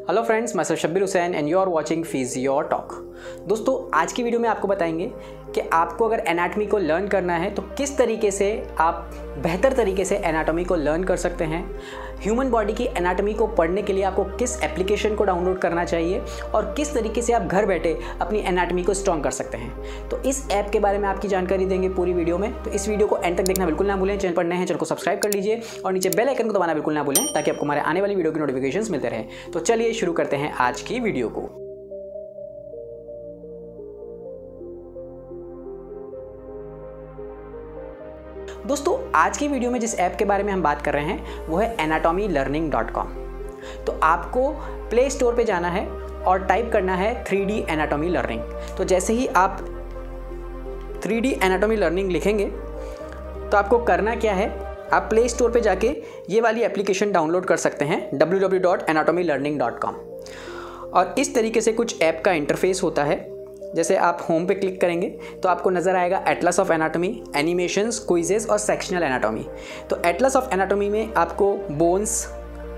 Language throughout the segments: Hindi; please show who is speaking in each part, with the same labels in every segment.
Speaker 1: हेलो फ्रेंड्स, मैं Shabbir Hussain and you are watching physio talk. दोस्तों, आज की वीडियो में आपको बताएंगे कि आपको अगर एनाटॉमी को लर्न करना है तो किस तरीके से आप बेहतर तरीके से एनाटॉमी को लर्न कर सकते हैं। ह्यूमन बॉडी की एनाटॉमी को पढ़ने के लिए आपको किस एप्लीकेशन को डाउनलोड करना चाहिए और किस तरीके से आप घर बैठे अपनी एनाटॉमी को स्ट्रॉन्ग कर सकते हैं। तो इस ऐप के बारे में आपकी जानकारी देंगे पूरी वीडियो में, तो इस वीडियो को एंड तक देखना बिल्कुल ना भूलें। चैनल पर नए हैं, चैनल को सब्सक्राइब कर लीजिए और नीचे बेल आइकन को दबाना बिल्कुल ना भूलें ताकि आपको हमारे आने वाली वीडियो की नोटिफिकेशंस मिलते रहे। तो चलिए शुरू करते हैं आज की वीडियो को। दोस्तों, आज की वीडियो में जिस ऐप के बारे में हम बात कर रहे हैं वो है anatomylearning.com। तो आपको प्ले स्टोर पे जाना है और टाइप करना है 3D एनाटॉमी लर्निंग। तो जैसे ही आप 3D एनाटॉमी लर्निंग लिखेंगे तो आपको करना क्या है, आप प्ले स्टोर पे जाके ये वाली एप्लीकेशन डाउनलोड कर सकते हैं www.anatomylearning.com। और इस तरीके से कुछ ऐप का इंटरफेस होता है। जैसे आप होम पे क्लिक करेंगे तो आपको नज़र आएगा atlas of anatomy, animations, quizzes और सेक्शनल एनाटॉमी। तो एटलस ऑफ एनाटॉमी में आपको बोन्स,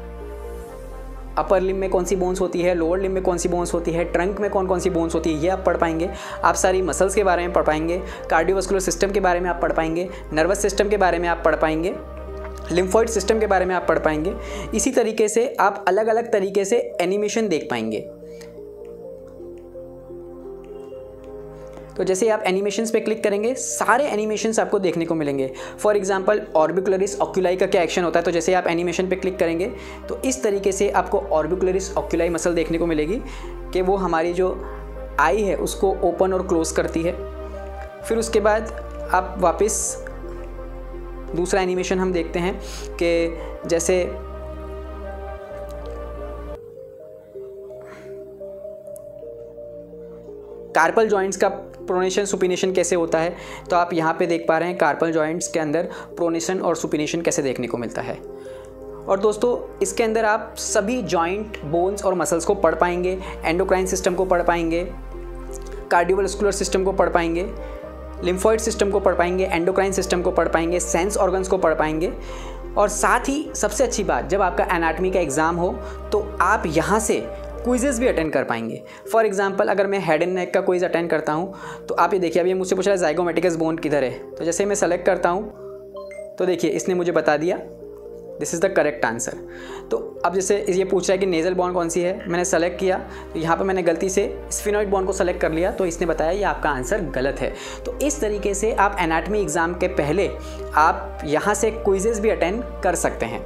Speaker 1: अपर लिम्ब में कौन सी बोन्स होती है, लोअर लिम्ब में कौन सी बोन्स होती है, ट्रंक में कौन कौन सी बोन्स होती है, ये आप पढ़ पाएंगे। आप सारी मसल्स के बारे में पढ़ पाएंगे, कार्डियोवास्कुलर सिस्टम के बारे में आप पढ़ पाएंगे, नर्वस सिस्टम के बारे में आप पढ़ पाएंगे, लिम्फोइड सिस्टम के बारे में आप पढ़ पाएंगे। इसी तरीके से आप अलग अलग तरीके से एनिमेशन देख पाएंगे। तो जैसे आप एनिमेशंस पे क्लिक करेंगे, सारे एनिमेशंस आपको देखने को मिलेंगे। फॉर एग्जांपल ऑर्बिकुलरिस ऑक्यूलाई का क्या एक्शन होता है। तो जैसे आप एनिमेशन पे क्लिक करेंगे तो इस तरीके से आपको ऑर्बिकुलरिस ऑक्यूलाई मसल देखने को मिलेगी कि वो हमारी जो आई है उसको ओपन और क्लोज करती है। फिर उसके बाद आप वापस दूसरा एनिमेशन हम देखते हैं कि जैसे कार्पल जॉइंट्स का प्रोनेशन सुपिनेशन कैसे होता है। तो आप यहाँ पे देख पा रहे हैं कार्पल जॉइंट्स के अंदर प्रोनेशन और सुपिनेशन कैसे देखने को मिलता है। और दोस्तों, इसके अंदर आप सभी जॉइंट, बोन्स और मसल्स को पढ़ पाएंगे, एंडोक्राइन सिस्टम को पढ़ पाएंगे, कार्डियोवास्कुलर सिस्टम को पढ़ पाएंगे, लिम्फोइड सिस्टम को पढ़ पाएंगे, एंडोक्राइन सिस्टम को पढ़ पाएंगे, सेंस ऑर्गन्स को पढ़ पाएंगे। और साथ ही सबसे अच्छी बात, जब आपका एनाटॉमी का एग्ज़ाम हो तो आप यहाँ से क्विज़ेस भी अटेंड कर पाएंगे। फॉर एग्जांपल, अगर मैं हेड एंड नेक का क्विज़ अटेंड करता हूँ तो आप ये देखिए, अभी मुझसे पूछ रहा है ज़ाइगोमेटिकस बोन किधर है। तो जैसे मैं सेलेक्ट करता हूँ तो देखिए इसने मुझे बता दिया this is the correct answer. तो अब जैसे ये पूछ रहा है कि नेज़ल बोन कौन सी है, मैंने सेलेक्ट किया तो यहाँ पर मैंने गलती से स्फिनोइड बोन को सेलेक्ट कर लिया तो इसने बताया ये आपका आंसर गलत है। तो इस तरीके से आप एनाटॉमी एग्ज़ाम के पहले आप यहाँ से क्विज़ेस भी अटेंड कर सकते हैं।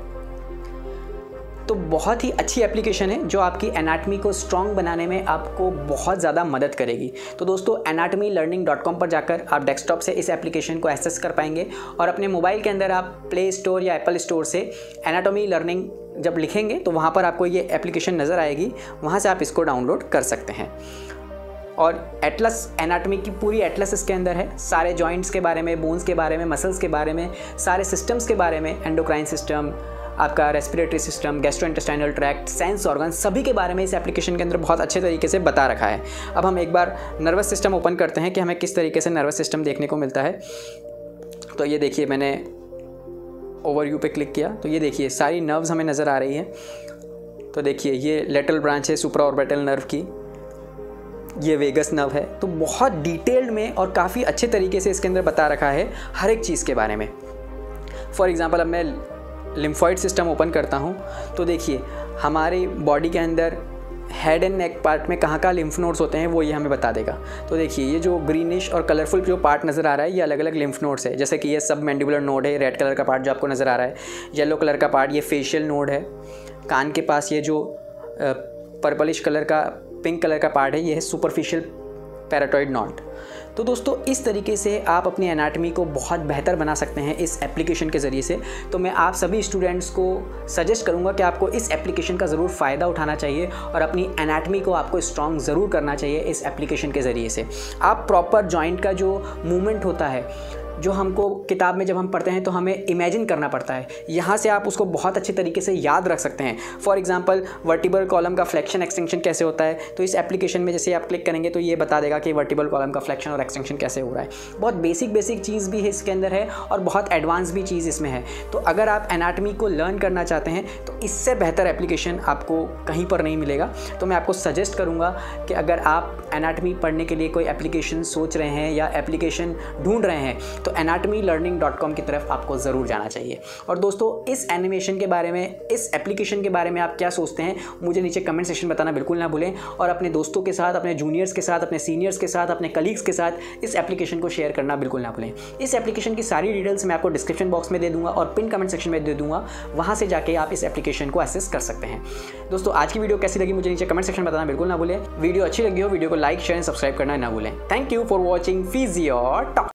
Speaker 1: तो बहुत ही अच्छी एप्लीकेशन है जो आपकी एनाटॉमी को स्ट्रॉन्ग बनाने में आपको बहुत ज़्यादा मदद करेगी। तो दोस्तों, anatomylearning.com पर जाकर आप डेस्कटॉप से इस एप्लीकेशन को एक्सेस कर पाएंगे और अपने मोबाइल के अंदर आप प्ले स्टोर या एप्पल स्टोर से एनाटॉमी लर्निंग जब लिखेंगे तो वहाँ पर आपको ये एप्लीकेशन नज़र आएगी, वहाँ से आप इसको डाउनलोड कर सकते हैं। और एटलस एनाटॉमी की पूरी एटलस इसके अंदर है, सारे जॉइंट्स के बारे में, बोन्स के बारे में, मसल्स के बारे में, सारे सिस्टम्स के बारे में, एंडोक्राइन सिस्टम, आपका respiratory system, gastrointestinal tract, sense organ, सभी के बारे में इस एप्लीकेशन के अंदर बहुत अच्छे तरीके से बता रखा है। अब हम एक बार नर्वस सिस्टम ओपन करते हैं कि हमें किस तरीके से नर्वस सिस्टम देखने को मिलता है। तो ये देखिए, मैंने ओवरव्यू पे क्लिक किया तो ये देखिए सारी नर्व्स हमें नज़र आ रही हैं। तो देखिए ये लेटरल ब्रांच है सुप्रा ऑर्बिटल नर्व की, ये वेगस नर्व है। तो बहुत डिटेल्ड में और काफ़ी अच्छे तरीके से इसके अंदर बता रखा है हर एक चीज़ के बारे में। फॉर एग्ज़ाम्पल, अब मैं लिम्फोइड सिस्टम ओपन करता हूँ तो देखिए हमारी बॉडी के अंदर हेड एंड नेक पार्ट में कहाँ लिम्फ नोड्स होते हैं वो ये हमें बता देगा। तो देखिए ये जो ग्रीनिश और कलरफुल जो पार्ट नज़र आ रहा है ये अलग अलग लिम्फ नोड्स है। जैसे कि ये सब मैंडिबुलर नोड है, रेड कलर का पार्ट जो आपको नज़र आ रहा है, येलो कलर का पार्ट ये फेशियल नोड है, कान के पास ये जो पर्पलिश कलर का, पिंक कलर का पार्ट है ये है सुपरफिशियल पैराटॉइड नोड। तो दोस्तों, इस तरीके से आप अपनी एनाटॉमी को बहुत बेहतर बना सकते हैं इस एप्लीकेशन के ज़रिए से। तो मैं आप सभी स्टूडेंट्स को सजेस्ट करूंगा कि आपको इस एप्लीकेशन का ज़रूर फ़ायदा उठाना चाहिए और अपनी एनाटॉमी को आपको स्ट्रॉन्ग ज़रूर करना चाहिए इस एप्लीकेशन के ज़रिए से। आप प्रॉपर जॉइंट का जो मूवमेंट होता है जो हमको किताब में जब हम पढ़ते हैं तो हमें इमेजिन करना पड़ता है, यहाँ से आप उसको बहुत अच्छे तरीके से याद रख सकते हैं। फॉर एग्जांपल वर्टिबल कॉलम का फ्लेक्शन एक्सटेंशन कैसे होता है, तो इस एप्लीकेशन में जैसे आप क्लिक करेंगे तो ये बता देगा कि वर्टिबल कॉलम का फ्लेक्शन और एक्सटेंशन कैसे हो रहा है। बहुत बेसिक चीज़ भी है इसके अंदर है और बहुत एडवांस भी चीज़ इसमें है। तो अगर आप एनाटॉमी को लर्न करना चाहते हैं तो इससे बेहतर एप्लीकेशन आपको कहीं पर नहीं मिलेगा। तो मैं आपको सजेस्ट करूँगा कि अगर आप एनाटॉमी पढ़ने के लिए कोई एप्लीकेशन सोच रहे हैं या एप्लीकेशन ढूंढ रहे हैं तो anatomylearning.com की तरफ आपको ज़रूर जाना चाहिए। और दोस्तों इस एनिमेशन के बारे में, इस एप्लीकेशन के बारे में आप क्या सोचते हैं मुझे नीचे कमेंट सेक्शन में बताना बिल्कुल ना भूलें। और अपने दोस्तों के साथ, अपने जूनियर्स के साथ, अपने सीनियर्स के साथ, अपने कलीग्स के साथ इस एप्लीकेशन को शेयर करना बिल्कुल ना भूलें। इस एप्लीकेशन की सारी डिटेल्स मैं आपको डिस्क्रिप्शन बॉक्स में दे दूंगा और पिन कमेंट सेक्शन में दे दूंगा, वहाँ से जाके आप इस एप्लीकेशन को एक्सेस कर सकते हैं। दोस्तों आज की वीडियो कैसी लगी मुझे नीचे कमेंट सेक्शन में बताना बिल्कुल ना भूलें। वीडियो अच्छी लगी हो वीडियो को लाइक शेयर एंड सब्सक्राइब करना ना भूलें। Thank you for watching physio talk.